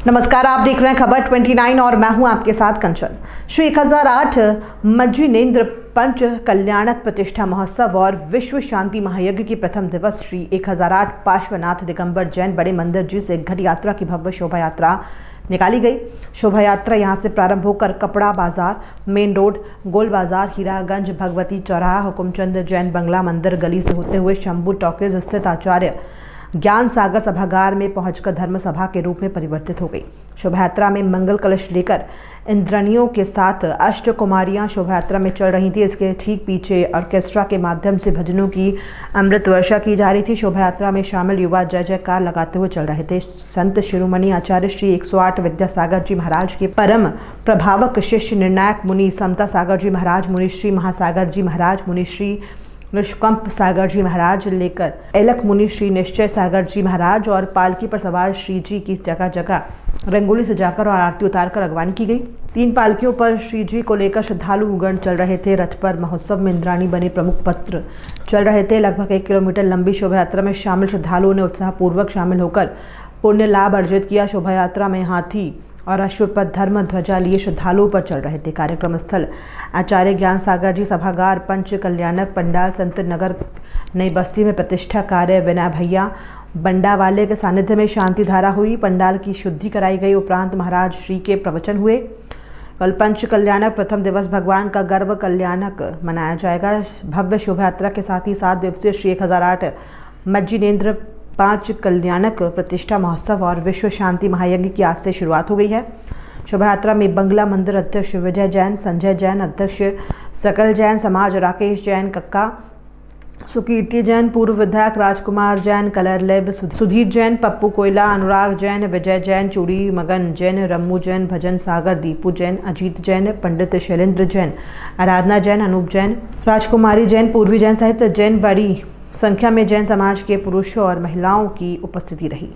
नमस्कार, आप देख रहे हैं खबर 29 और मैं हूं आपके साथ कंचन। श्री 1008 मज्जिनेन्द्र पंच कल्याणक प्रतिष्ठा महोत्सव और विश्व शांति महायज्ञ की प्रथम दिवस श्री 1008 पार्श्वनाथ दिगंबर जैन बड़े मंदिर जी से घट यात्रा की भव्य शोभा यात्रा निकाली गई। शोभा यात्रा यहां से प्रारंभ होकर कपड़ा बाजार, मेन रोड, गोल बाजार, हीरागंज, भगवती चौराहा, हुकुमचंद जैन बंगला मंदिर गली से होते हुए शंभू टॉकीज स्थित आचार्य ज्ञान सागर सभागार में पहुंचकर धर्म सभा के रूप में परिवर्तित हो गई। शोभा यात्रा में मंगल कलश लेकर इंद्राणियों के साथ अष्ट कुमारियां शोभा यात्रा में चल रही थी। इसके ठीक पीछे ऑर्केस्ट्रा के माध्यम से भजनों की अमृत वर्षा की जा रही थी। शोभा यात्रा में शामिल युवा जय जयकार लगाते हुए चल रहे थे। संत शिरोमणि आचार्य श्री 108 विद्यासागर जी महाराज के परम प्रभावक शिष्य निर्णायक मुनि समता सागर जी महाराज, मुनि श्री महासागर जी महाराज, मुनि श्री निष्कंप सागर जी महाराज लेकर एलक मुनि श्री निश्चय सागर जी महाराज और पालकी पर सवार श्री जी की जगह जगह रंगोली सजाकर और आरती उतारकर अगवानी की गई। 3 पालकियों पर श्री जी को लेकर श्रद्धालुगण चल रहे थे। रथ पर महोत्सव में इंद्राणी बने प्रमुख पत्र चल रहे थे। लगभग 1 किलोमीटर लंबी शोभा यात्रा में शामिल श्रद्धालुओं ने उत्साहपूर्वक शामिल होकर पुण्य लाभ अर्जित किया। शोभा यात्रा में हाथी और अश्व पर धर्म ध्वजा लिए श्रद्धालुओं पर चल रहे थे। कार्यक्रम स्थल आचार्य ज्ञान सागर जी सभागार, पंच कल्याणक पंडाल, संत नगर नई बस्ती में प्रतिष्ठा कार्य विनय भैया बंडा वाले के सानिध्य में शांति धारा हुई। पंडाल की शुद्धि कराई गई। उपरांत महाराज श्री के प्रवचन हुए। कल पंच कल्याणक प्रथम दिवस भगवान का गर्व कल्याणक मनाया जाएगा। भव्य शोभा यात्रा के साथ ही 7 दिवसीय श्री 1008 मज्जिनेन्द्र पांच कल्याणक प्रतिष्ठा महोत्सव और विश्व शांति महायज्ञ की आज से शुरुआत हो गई है। शोभा यात्रा में बंगला मंदिर अध्यक्ष विजय जैन, संजय जैन, अध्यक्ष सकल जैन समाज, राकेश जैन कक्का, सुकीर्ति जैन, पूर्व विधायक राजकुमार जैन, कलर लेब सुधीर जैन, पप्पू कोयला, अनुराग जैन, विजय जैन, चूड़ी मगन जैन, रम्मू जैन, भजन सागर, दीपू जैन, अजीत जैन, पंडित शैलेंद्र जैन, आराधना जैन, अनूप जैन, राजकुमारी जैन, पूर्वी जैन सहित जैन बड़ी संख्या में जैन समाज के पुरुषों और महिलाओं की उपस्थिति रही।